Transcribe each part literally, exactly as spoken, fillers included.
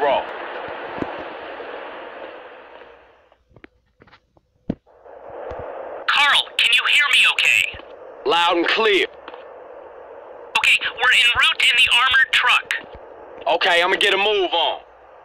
control. Carl, can you hear me okay? Loud and clear. Okay, we're en route in the armored truck. Okay, I'm gonna get a move on.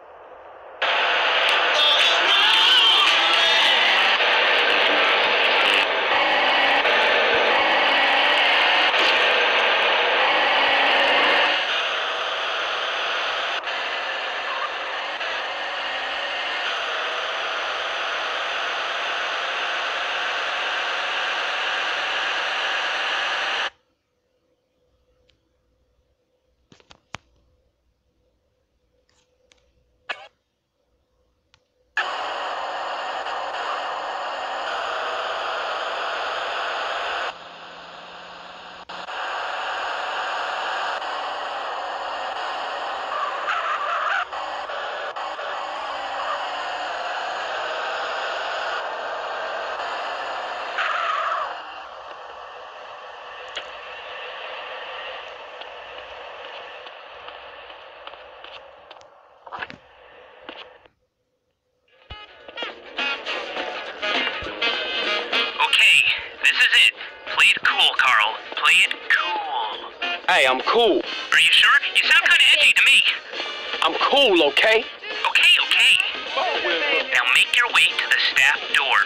Hey, I'm cool. Are you sure? You sound kind of edgy to me. I'm cool, okay? Okay, okay. Now make your way to the staff door.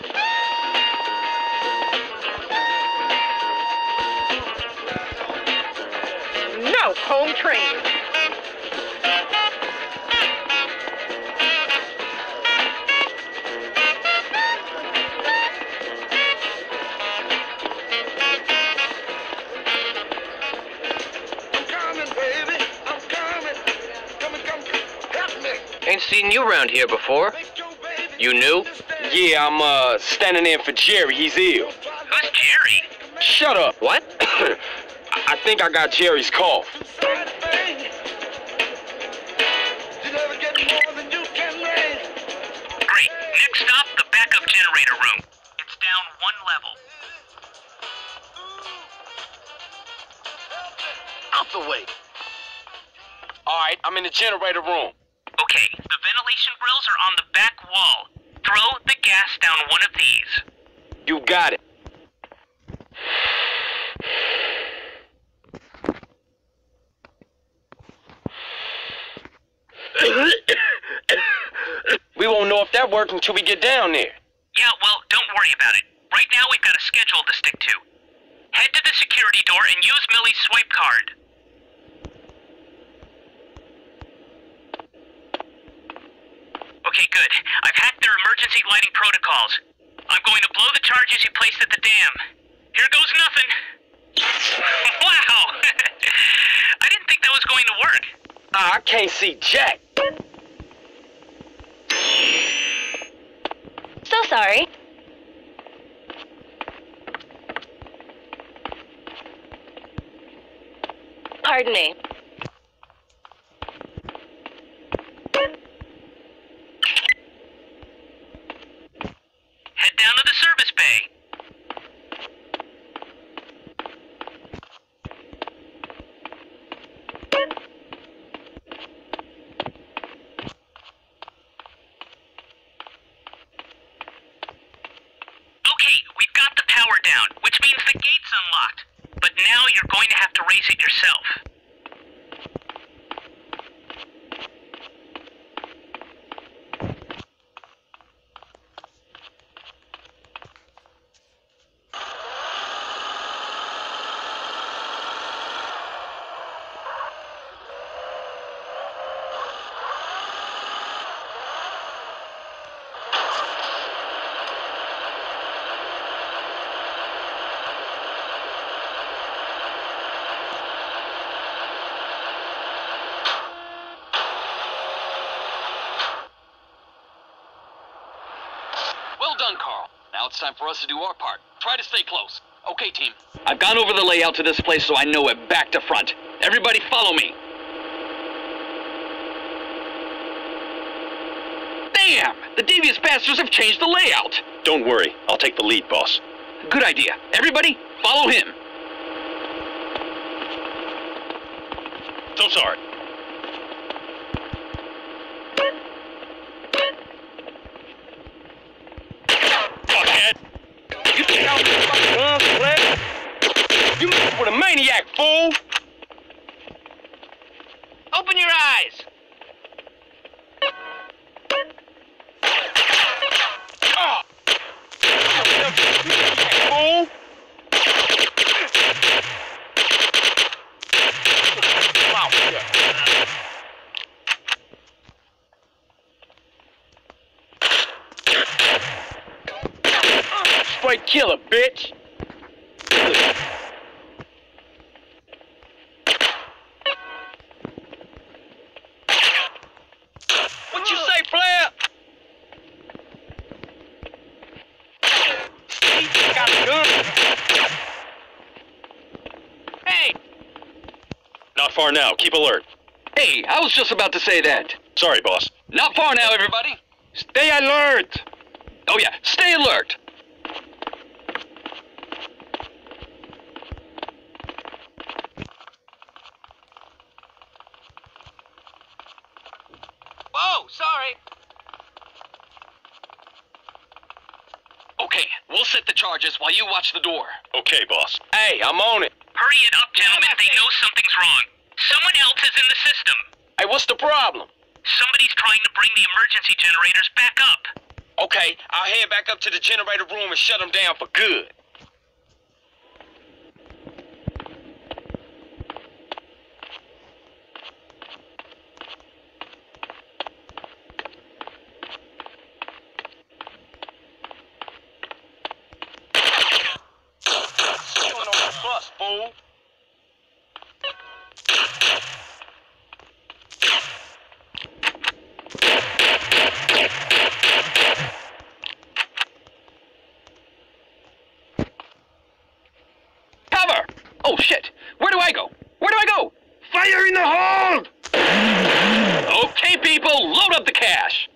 No, home train. Ain't seen you around here before. You new? Yeah, I'm, uh, standing in for Jerry. He's ill. Who's Jerry? Shut up. What? I think I got Jerry's cough. Great. Next stop, the backup generator room. It's down one level. Out the way. All right, I'm in the generator room. Okay, the ventilation grills are on the back wall. Throw the gas down one of these. You got it. We won't know if that worked until we get down there. Yeah, well, don't worry about it. Right now we've got a schedule to stick to. Head to the security door and use Millie's swipe card. Okay, good. I've hacked their emergency lighting protocols. I'm going to blow the charges you placed at the dam. Here goes nothing. Wow! I didn't think that was going to work. Ah, I can't see jack. So sorry. Pardon me. Head down to the service bay. Okay, we've got the power down, which means the gate's unlocked. But now you're going to have to raise it yourself. Well done, Carl. Now it's time for us to do our part. Try to stay close. Okay, team. I've gone over the layout to this place so I know it back to front. Everybody follow me. Damn! The devious bastards have changed the layout. Don't worry. I'll take the lead, boss. Good idea. Everybody, follow him. So sorry. Guns, Flair. You messing with a maniac, fool! Open your eyes! Oh. Fool! Wow, shit. Straight killer, bitch! What you say, player? He got a gun. Hey! Not far now. Keep alert. Hey, I was just about to say that. Sorry, boss. Not far now, everybody. Stay alert! Oh yeah, stay alert. Whoa, sorry. Okay, we'll set the charges while you watch the door. Okay, boss. Hey, I'm on it. Hurry it up, gentlemen. They know something's wrong. Someone else is in the system. Hey, what's the problem? Somebody's trying to bring the emergency generators back up. Okay, I'll head back up to the generator room and shut them down for good. Going on the bus, fool. Cover! Oh shit! Where do I go? Where do I go? Fire in the hold! Okay, people, load up the cash.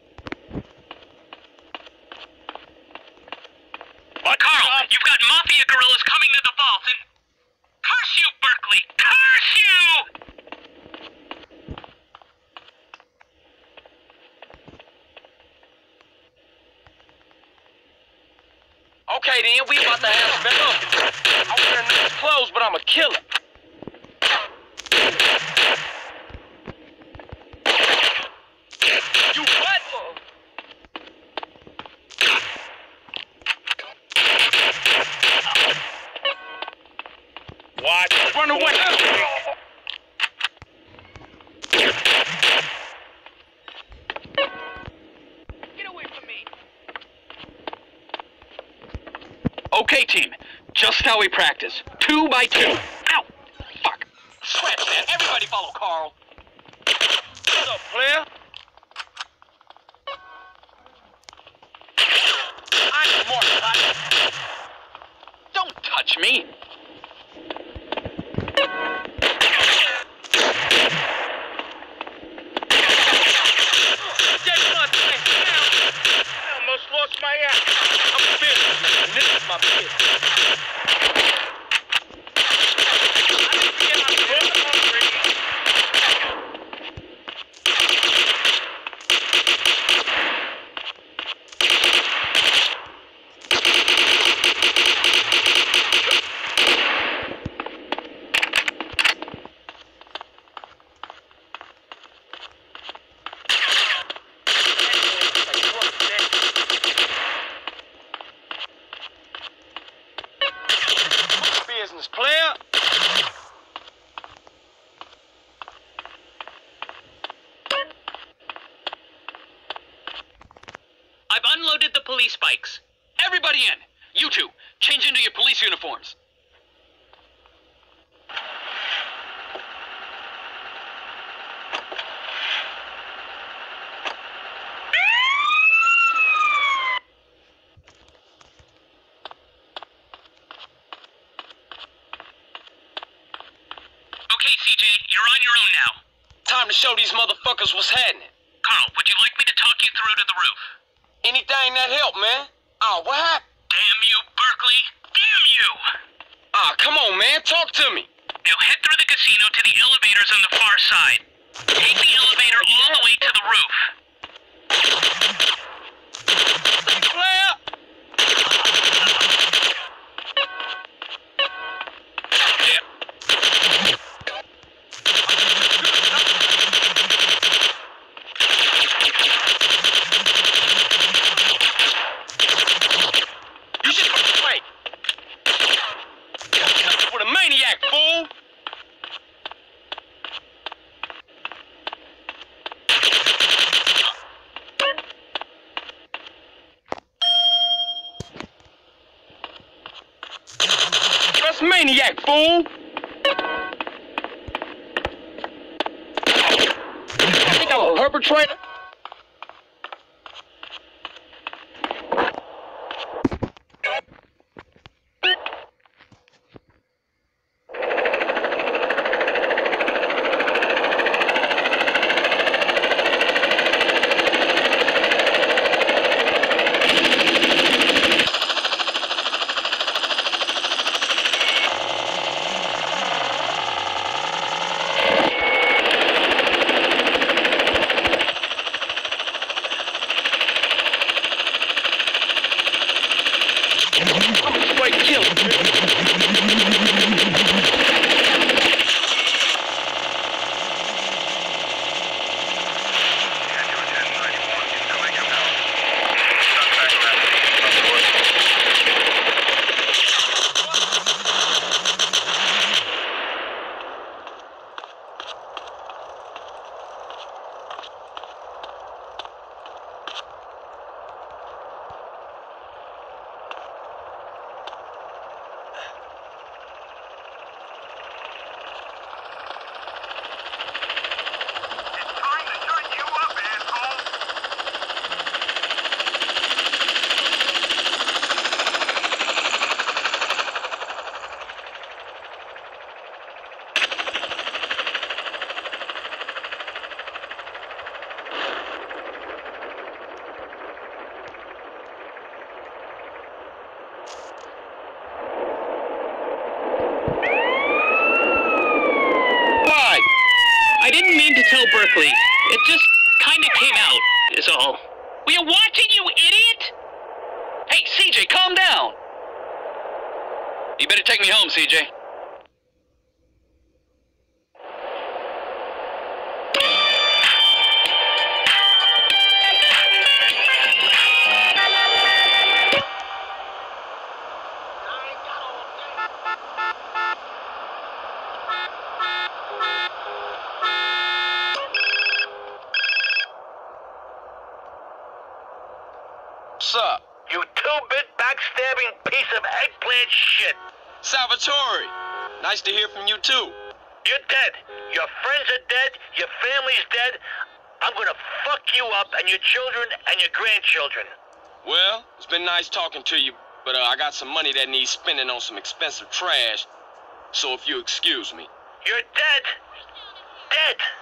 What, Carl? You've got mafia gorillas coming to the vault, and curse you, Berkeley! Curse you! Okay then, we about to have spell. I'm wearing these clothes, but I'm a killer. You what? What? Run away! Get away from me! Okay, team, just how we practice. Two by two. Ow! Fuck. Scratch that. Everybody follow Carl. What's up, player? I need more shot. Don't touch me. Get my thing down. I almost lost my ass. I'm finished, and this is my bitch. I need to get my foot hungry. Business, player. I've unloaded the police bikes. Everybody in. You two, change into your police uniforms. Okay, C J, you're on your own now. Time to show these motherfuckers what's happening. Carl, would you like me to talk you through to the roof? Anything that help, man. Oh, what happened? Damn you, Berkeley! Damn you! Ah, come on, man. Talk to me. Now head through the casino to the elevators on the far side. Take the elevator all the way to the roof. Player. maniac, fool! I think I'm a perpetrator. Berkeley. It just kinda came out, is all. We are watching, you idiot! Hey, C J, calm down! You better take me home, C J. What's up? You two-bit backstabbing piece of eggplant shit. Salvatore, nice to hear from you too. You're dead. Your friends are dead. Your family's dead. I'm gonna fuck you up and your children and your grandchildren. Well, it's been nice talking to you, but uh, I got some money that needs spending on some expensive trash. So if you excuse me. You're dead. Dead.